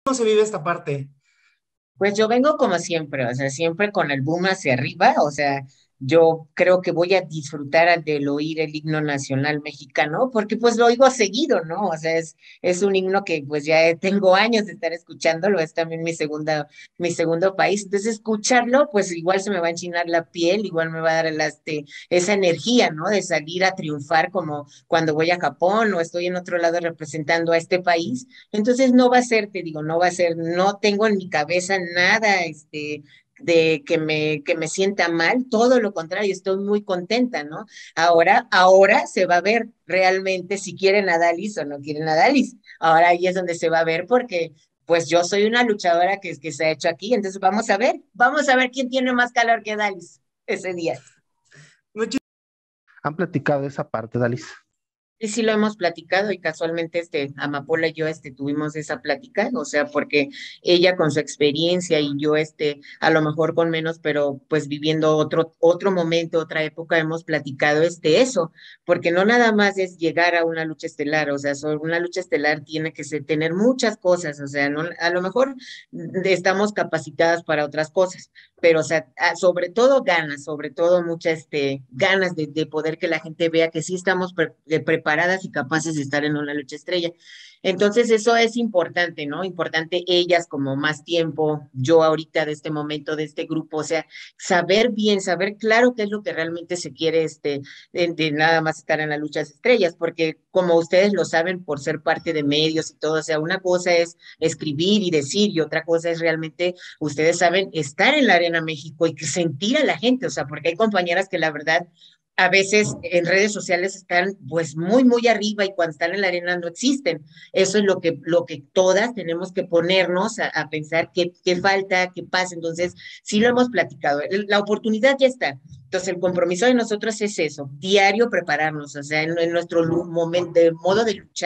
¿Cómo se vive esta parte? Pues yo vengo como siempre, o sea, siempre con el boom hacia arriba, o sea, yo creo que voy a disfrutar del oír el himno nacional mexicano, porque pues lo oigo seguido, ¿no? O sea, es un himno que pues ya tengo años de estar escuchándolo, es también mi segundo país, entonces escucharlo, pues igual se me va a enchinar la piel, igual me va a dar esa energía, ¿no? De salir a triunfar como cuando voy a Japón o estoy en otro lado representando a este país. Entonces no va a ser, te digo, no va a ser, no tengo en mi cabeza nada, de que me sienta mal, todo lo contrario, estoy muy contenta, ¿no? Ahora se va a ver realmente si quieren a Dalis o no quieren a Dalis. Ahora ahí es donde se va a ver porque pues yo soy una luchadora que se ha hecho aquí, entonces vamos a ver quién tiene más calor que Dalis ese día. Muchi- ¿Han platicado esa parte, Dalis? Sí, sí lo hemos platicado y casualmente Amapola y yo tuvimos esa plática, o sea, porque ella con su experiencia y yo a lo mejor con menos, pero pues viviendo otro momento, otra época, hemos platicado eso, porque no nada más es llegar a una lucha estelar, o sea, una lucha estelar tiene que tener muchas cosas, o sea, no, a lo mejor estamos capacitadas para otras cosas, pero o sea, sobre todo ganas, sobre todo muchas ganas de poder que la gente vea que sí estamos preparadas y capaces de estar en una lucha estrella. Entonces, eso es importante, ¿no? Importante ellas como más tiempo, yo ahorita de este momento, de este grupo, o sea, saber bien, saber claro qué es lo que realmente se quiere, de nada más estar en las luchas estrellas, porque como ustedes lo saben por ser parte de medios y todo, o sea, una cosa es escribir y decir y otra cosa es realmente ustedes saben, estar en la Arena México y que sentir a la gente, o sea, porque hay compañeras que la verdad a veces en redes sociales están pues muy arriba y cuando están en la arena no existen. Eso es lo que todas tenemos que ponernos a pensar qué falta, qué pasa. Entonces, sí lo hemos platicado. La oportunidad ya está. Entonces, el compromiso de nosotros es eso, diario prepararnos, o sea, en nuestro momento, de modo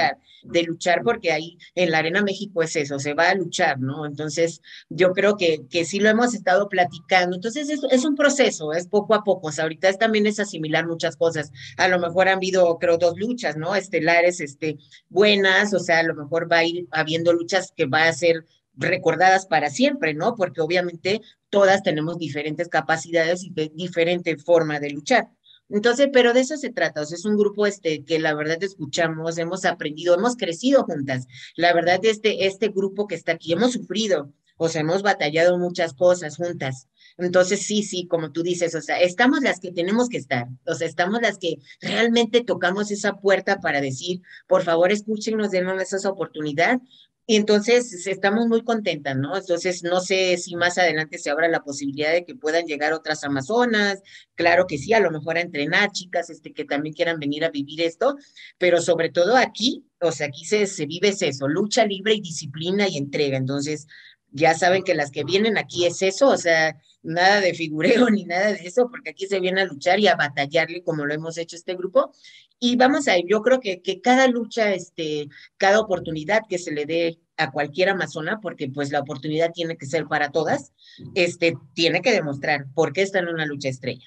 de luchar porque ahí en la Arena México es eso, se va a luchar, ¿no? Entonces, yo creo que sí lo hemos estado platicando. Entonces, es un proceso, es poco a poco. O sea, ahorita también es asimilar muchas cosas. A lo mejor han habido, creo, dos luchas, ¿no? Estelares, buenas, o sea, a lo mejor va a ir habiendo luchas que va a ser recordadas para siempre, ¿no? Porque obviamente todas tenemos diferentes capacidades y diferente forma de luchar. Entonces, pero de eso se trata, o sea, es un grupo que la verdad escuchamos, hemos aprendido, hemos crecido juntas. La verdad, este grupo que está aquí, hemos sufrido, o sea, hemos batallado muchas cosas juntas. Entonces, sí, sí, como tú dices, o sea, estamos las que tenemos que estar, o sea, estamos las que realmente tocamos esa puerta para decir, por favor, escúchenos, denos esa oportunidad. Y entonces estamos muy contentas, ¿no? Entonces, no sé si más adelante se abra la posibilidad de que puedan llegar otras amazonas, claro que sí, a lo mejor a entrenar chicas que también quieran venir a vivir esto, pero sobre todo aquí, o sea, aquí se vive es eso, lucha libre y disciplina y entrega. Entonces, ya saben que las que vienen aquí es eso, o sea, nada de figureo ni nada de eso, porque aquí se viene a luchar y a batallarle como lo hemos hecho este grupo. Y vamos a ir, yo creo que cada lucha, cada oportunidad que se le dé a cualquier amazona, porque pues la oportunidad tiene que ser para todas, tiene que demostrar por qué está en una lucha estrella.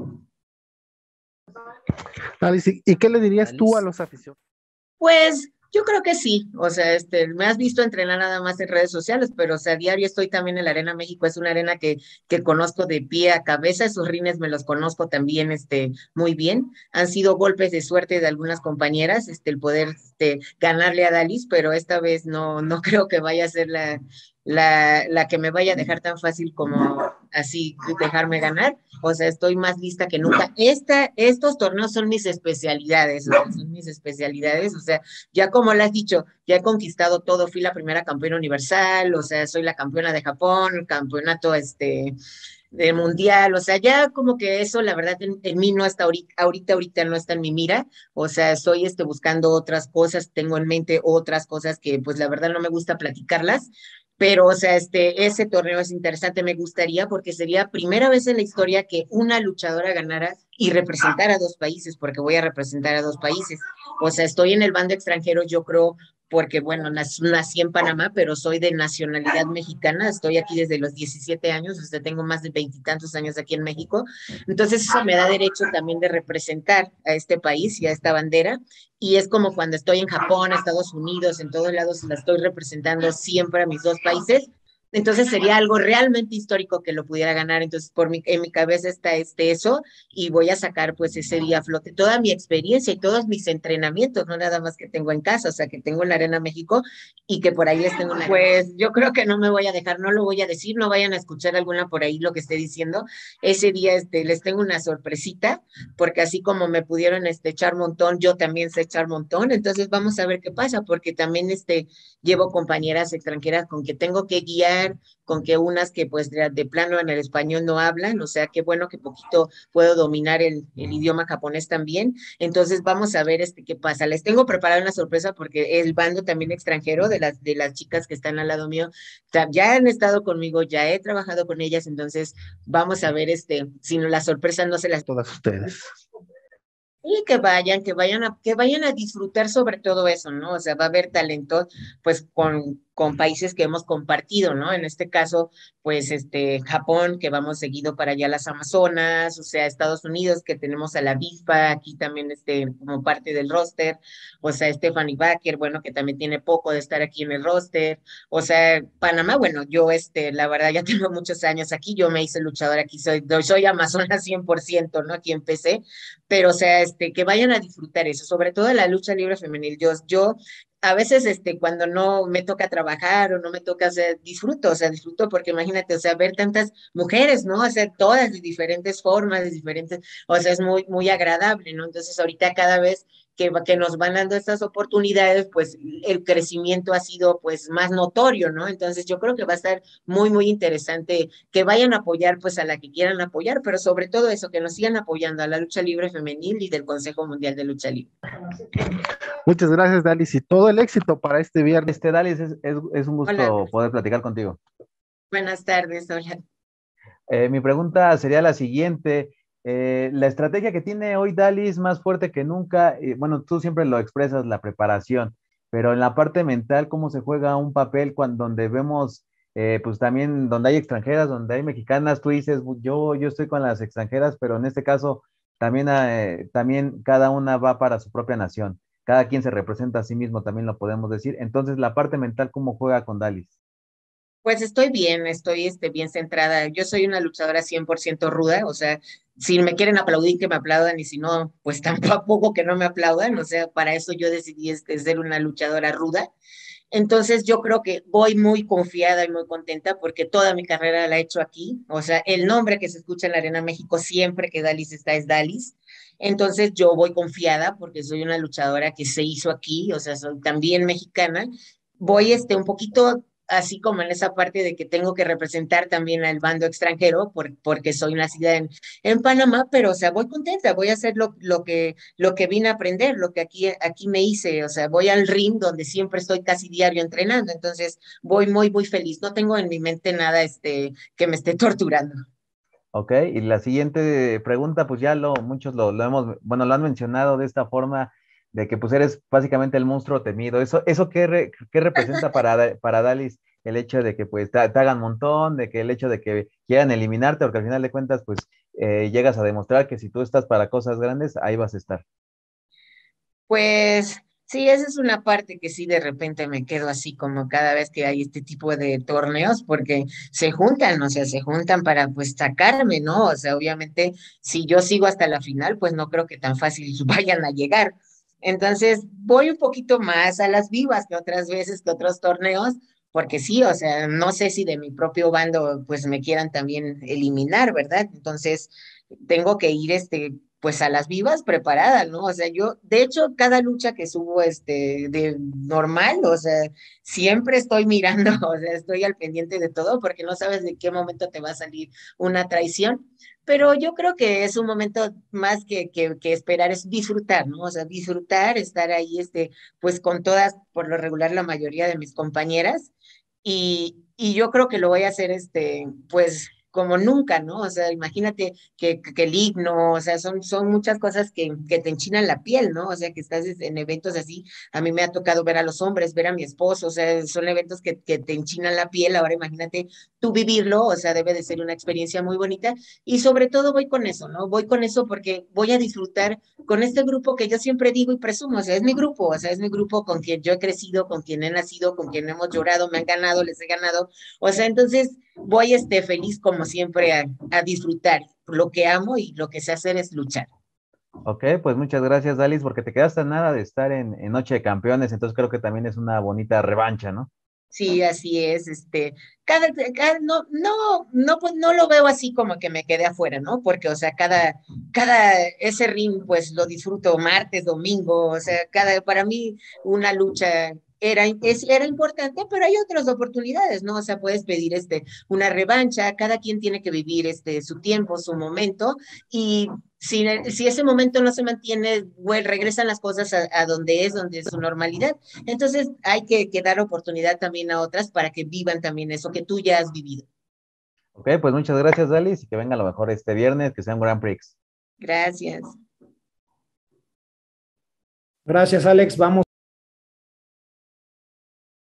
Dalis, ¿y qué le dirías tú a Dalis. los aficionados? Pues yo creo que sí, o sea, me has visto entrenar nada más en redes sociales, pero o sea, a diario estoy también en la Arena México, es una arena que conozco de pie a cabeza, esos rines me los conozco también, muy bien. Han sido golpes de suerte de algunas compañeras, el poder, ganarle a Dalis, pero esta vez no creo que vaya a ser la que me vaya a dejar tan fácil como así dejarme ganar. O sea, estoy más lista que nunca. Estos torneos son mis especialidades, o sea, son mis especialidades, o sea, ya como lo has dicho, ya he conquistado todo, fui la primera campeona universal, o sea, soy la campeona de Japón, el campeonato del mundial, o sea, ya como que eso, la verdad, en mí no está ahorita no está en mi mira, o sea, estoy buscando otras cosas, tengo en mente otras cosas que pues la verdad no me gusta platicarlas, pero, o sea, ese torneo es interesante, me gustaría porque sería primera vez en la historia que una luchadora ganara y representara a dos países, porque voy a representar a dos países. O sea, estoy en el bando extranjero, yo creo, porque bueno, nací en Panamá, pero soy de nacionalidad mexicana, estoy aquí desde los 17 años, o sea, tengo más de veintitantos años aquí en México, entonces eso me da derecho también de representar a este país y a esta bandera, y es como cuando estoy en Japón, Estados Unidos, en todos lados la estoy representando siempre a mis dos países, entonces sería algo realmente histórico que lo pudiera ganar, entonces en mi cabeza está eso, y voy a sacar pues ese día a flote toda mi experiencia y todos mis entrenamientos, no nada más que tengo en casa, o sea, que tengo en la Arena México y que por ahí les tengo una... Pues yo creo que no me voy a dejar, no lo voy a decir, no vayan a escuchar alguna por ahí lo que esté diciendo. Ese día les tengo una sorpresita, porque así como me pudieron echar montón, yo también sé echar montón, entonces vamos a ver qué pasa, porque también llevo compañeras extranjeras con que tengo que guiar, con que unas que pues de plano en el español no hablan, o sea, qué bueno que poquito puedo dominar el idioma japonés también. Entonces vamos a ver qué pasa. Les tengo preparada una sorpresa porque el bando también extranjero de las chicas que están al lado mío ya han estado conmigo, ya he trabajado con ellas, entonces vamos a ver si no, la sorpresa no se las... Todas ustedes. Y que vayan a disfrutar sobre todo eso, ¿no? O sea, va a haber talentos, pues, con países que hemos compartido, ¿no? En este caso, pues, Japón, que vamos seguido para allá a las Amazonas, o sea, Estados Unidos, que tenemos a la avispa, aquí también, como parte del roster, o sea, Stephanie Baker, bueno, que también tiene poco de estar aquí en el roster, o sea, Panamá, bueno, yo, la verdad, ya tengo muchos años aquí, yo me hice luchadora aquí, soy amazona 100%, ¿no? Aquí empecé, pero o sea, que vayan a disfrutar eso, sobre todo la lucha libre femenil. Yo a veces, cuando no me toca trabajar o no me toca hacer, disfruto, o sea, disfruto porque imagínate, o sea, ver tantas mujeres, ¿no? O sea, todas de diferentes formas, de diferentes, o sea, es muy, muy agradable, ¿no? Entonces, ahorita cada vez que nos van dando estas oportunidades, pues el crecimiento ha sido pues más notorio, ¿no? Entonces yo creo que va a estar muy, muy interesante que vayan a apoyar pues a la que quieran apoyar, pero sobre todo eso, que nos sigan apoyando a la lucha libre femenil y del Consejo Mundial de Lucha Libre. Muchas gracias, Dalis, y todo el éxito para este viernes. Dalis, es un Hola, gusto poder platicar contigo. buenas tardes, hola. Mi pregunta sería la siguiente. La estrategia que tiene hoy Dalis más fuerte que nunca, bueno, tú siempre lo expresas, la preparación, pero en la parte mental, ¿cómo se juega un papel donde vemos, pues también donde hay extranjeras, donde hay mexicanas? Tú dices, yo estoy con las extranjeras, pero en este caso también, también cada una va para su propia nación. Cada quien se representa a sí mismo, también lo podemos decir. Entonces, la parte mental, ¿cómo juega con Dalis? Pues estoy bien, estoy bien centrada. Yo soy una luchadora 100% ruda, o sea, si me quieren aplaudir, que me aplaudan, y si no, pues tampoco que no me aplaudan, o sea, para eso yo decidí ser una luchadora ruda. Entonces yo creo que voy muy confiada y muy contenta porque toda mi carrera la he hecho aquí, o sea, el nombre que se escucha en la Arena México siempre que Dalis está es Dalis. Entonces yo voy confiada porque soy una luchadora que se hizo aquí, o sea, soy también mexicana. Voy un poquito así como en esa parte de que tengo que representar también al bando extranjero porque soy nacida en Panamá, pero o sea, voy contenta, voy a hacer lo que vine a aprender, lo que aquí me hice, o sea, voy al ring donde siempre estoy casi diario entrenando, entonces voy muy, muy feliz, no tengo en mi mente nada que me esté torturando. Ok, y la siguiente pregunta, pues ya muchos lo hemos, bueno, lo han mencionado de esta forma, de que pues eres básicamente el monstruo temido. Eso qué representa para Dalis el hecho de que pues te hagan un montón, de que el hecho de que quieran eliminarte, porque al final de cuentas pues llegas a demostrar que si tú estás para cosas grandes, ahí vas a estar. Pues sí, esa es una parte que sí de repente me quedo así como cada vez que hay este tipo de torneos, porque se juntan, o sea, se juntan para pues sacarme, ¿no? O sea, obviamente si yo sigo hasta la final, pues no creo que tan fácil vayan a llegar. Entonces voy un poquito más a las vivas que otras veces, que otros torneos, porque sí, o sea, no sé si de mi propio bando pues me quieran también eliminar, ¿verdad? Entonces tengo que ir pues a las vivas preparada, ¿no? O sea, yo, de hecho, cada lucha que subo, de normal, o sea, siempre estoy mirando, o sea, estoy al pendiente de todo porque no sabes de qué momento te va a salir una traición, pero yo creo que es un momento más que esperar, es disfrutar, ¿no? O sea, disfrutar, estar ahí, pues con todas, por lo regular, la mayoría de mis compañeras, y yo creo que lo voy a hacer, pues como nunca, ¿no? O sea, imagínate que el himno, o sea, son muchas cosas que te enchinan la piel, ¿no? O sea, que estás en eventos así, a mí me ha tocado ver a los hombres, ver a mi esposo, o sea, son eventos que te enchinan la piel, ahora imagínate tú vivirlo, o sea, debe de ser una experiencia muy bonita, y sobre todo voy con eso, ¿no? Voy con eso porque voy a disfrutar con este grupo que yo siempre digo y presumo, o sea, es mi grupo, o sea, es mi grupo con quien yo he crecido, con quien he nacido, con quien hemos llorado, me han ganado, les he ganado, o sea, entonces voy feliz como siempre a disfrutar lo que amo y lo que sé hacer es luchar. Ok, pues muchas gracias, Dalis, porque te quedaste a nada de estar en Noche de Campeones, entonces creo que también es una bonita revancha, ¿no? Sí, así es, pues no lo veo así como que me quedé afuera, ¿no? Porque, o sea, ese ring, pues lo disfruto martes, domingo, o sea, para mí una lucha era importante, pero hay otras oportunidades, ¿no? O sea, puedes pedir una revancha, cada quien tiene que vivir su tiempo, su momento, y si ese momento no se mantiene, bueno, regresan las cosas donde es su normalidad. Entonces hay que dar oportunidad también a otras para que vivan también eso que tú ya has vivido. Ok, pues muchas gracias, Dalis, y que venga lo mejor este viernes, que sea un Grand Prix. Gracias. Gracias, Alex. Vamos.